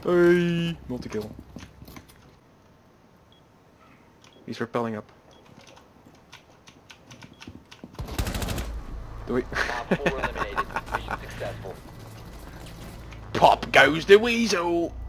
Hey, multi-kill. He's repelling up. Do we? Op 4 eliminated. Mission successful. Pop goes the weasel!